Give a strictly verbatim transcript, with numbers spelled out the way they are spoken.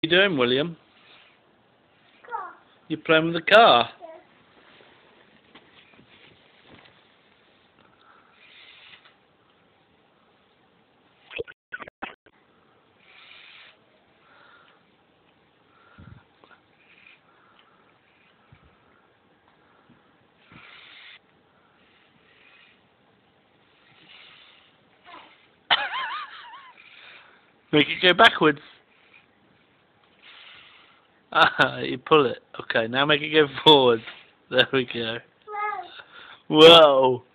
What are you doing, William? Car. You're playing with the car? Yeah. Make it go backwards. Ah, you pull it. Okay, now make it go forward. There we go. Whoa. Whoa.